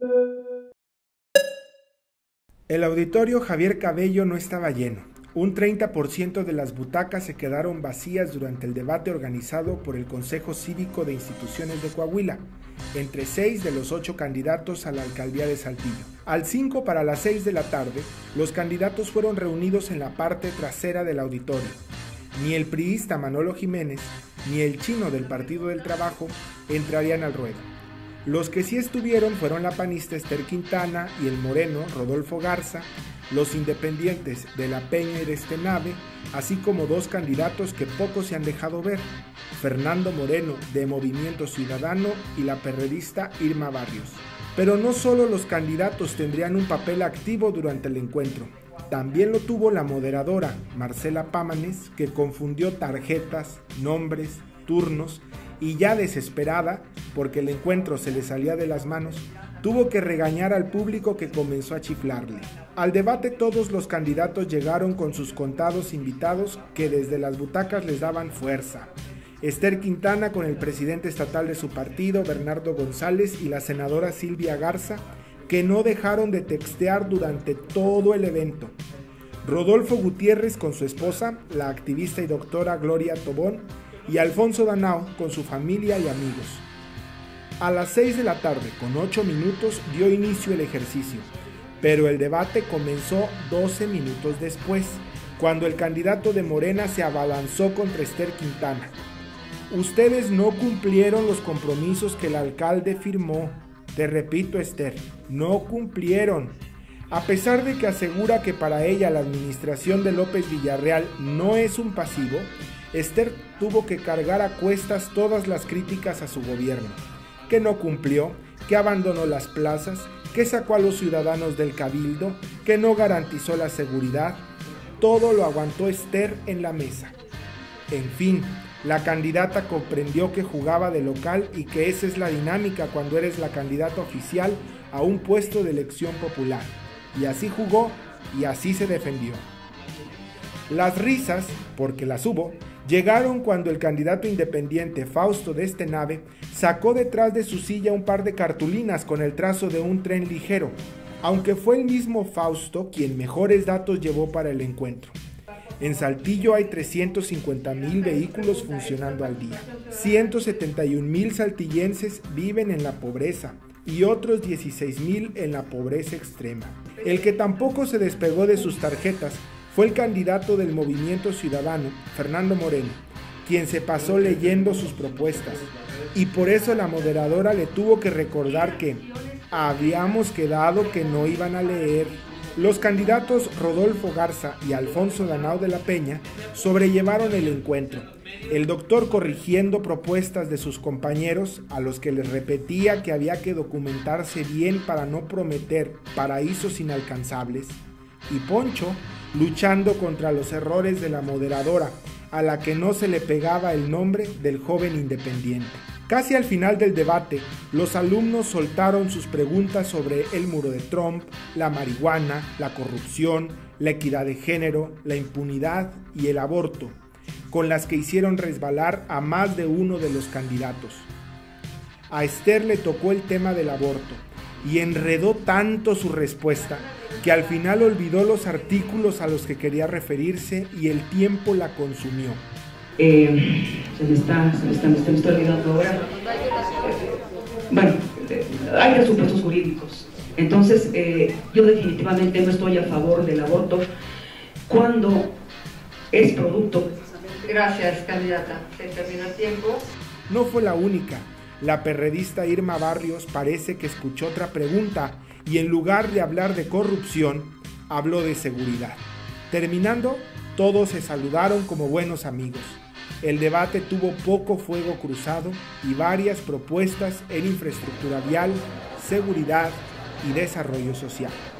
El auditorio Javier Cabello no estaba lleno. Un 30% de las butacas se quedaron vacías durante el debate organizado por el Consejo Cívico de Instituciones de Coahuila, entre 6 de los 8 candidatos a la alcaldía de Saltillo. Al 5 para las 6 de la tarde, los candidatos fueron reunidos en la parte trasera del auditorio. Ni el priista Manolo Jiménez, ni el chino del Partido del Trabajo entrarían al ruedo. Los que sí estuvieron fueron la panista Esther Quintana y el moreno Rodolfo Garza, los independientes de La Peña y de Estenave, así como 2 candidatos que poco se han dejado ver, Fernando Moreno de Movimiento Ciudadano y la perredista Irma Barrios. Pero no solo los candidatos tendrían un papel activo durante el encuentro, también lo tuvo la moderadora Marcela Pámanes, que confundió tarjetas, nombres, turnos y ya desesperada, porque el encuentro se le salía de las manos, tuvo que regañar al público que comenzó a chiflarle. Al debate todos los candidatos llegaron con sus contados invitados que desde las butacas les daban fuerza. Esther Quintana con el presidente estatal de su partido, Bernardo González, y la senadora Silvia Garza, que no dejaron de textear durante todo el evento. Rodolfo Gutiérrez con su esposa, la activista y doctora Gloria Tobón, y Alfonso Danao con su familia y amigos. A las 6 de la tarde, con 8 minutos, dio inicio el ejercicio, pero el debate comenzó 12 minutos después, cuando el candidato de Morena se abalanzó contra Esther Quintana. Ustedes no cumplieron los compromisos que el alcalde firmó. Te repito, Esther, no cumplieron. A pesar de que asegura que para ella la administración de López Villarreal no es un pasivo, Esther tuvo que cargar a cuestas todas las críticas a su gobierno, que no cumplió, que abandonó las plazas, que sacó a los ciudadanos del cabildo, que no garantizó la seguridad. Todo lo aguantó Esther en la mesa. En fin, la candidata comprendió que jugaba de local y que esa es la dinámica cuando eres la candidata oficial a un puesto de elección popular. Y así jugó y así se defendió. Las risas, porque las hubo, llegaron cuando el candidato independiente Fausto de Estenave sacó detrás de su silla un par de cartulinas con el trazo de un tren ligero, aunque fue el mismo Fausto quien mejores datos llevó para el encuentro. En Saltillo hay 350,000 vehículos funcionando al día. 171,000 saltillenses viven en la pobreza y otros 16,000 en la pobreza extrema. El que tampoco se despegó de sus tarjetas fue el candidato del Movimiento Ciudadano, Fernando Moreno, quien se pasó leyendo sus propuestas, y por eso la moderadora le tuvo que recordar que habíamos quedado que no iban a leer. Los candidatos Rodolfo Garza y Alfonso Danao de la Peña sobrellevaron el encuentro, el doctor corrigiendo propuestas de sus compañeros a los que les repetía que había que documentarse bien para no prometer paraísos inalcanzables, y Poncho luchando contra los errores de la moderadora, a la que no se le pegaba el nombre del joven independiente. Casi al final del debate, los alumnos soltaron sus preguntas sobre el muro de Trump, la marihuana, la corrupción, la equidad de género, la impunidad y el aborto, con las que hicieron resbalar a más de uno de los candidatos. A Esther le tocó el tema del aborto y enredó tanto su respuesta que al final olvidó los artículos a los que quería referirse y el tiempo la consumió. Se me está olvidando ahora. Bueno, hay presupuestos jurídicos. Entonces, yo definitivamente no estoy a favor del aborto cuando es producto. Gracias, candidata. Se terminó el tiempo. No fue la única. La perredista Irma Barrios parece que escuchó otra pregunta y en lugar de hablar de corrupción, habló de seguridad. Terminando, todos se saludaron como buenos amigos. El debate tuvo poco fuego cruzado y varias propuestas en infraestructura vial, seguridad y desarrollo social.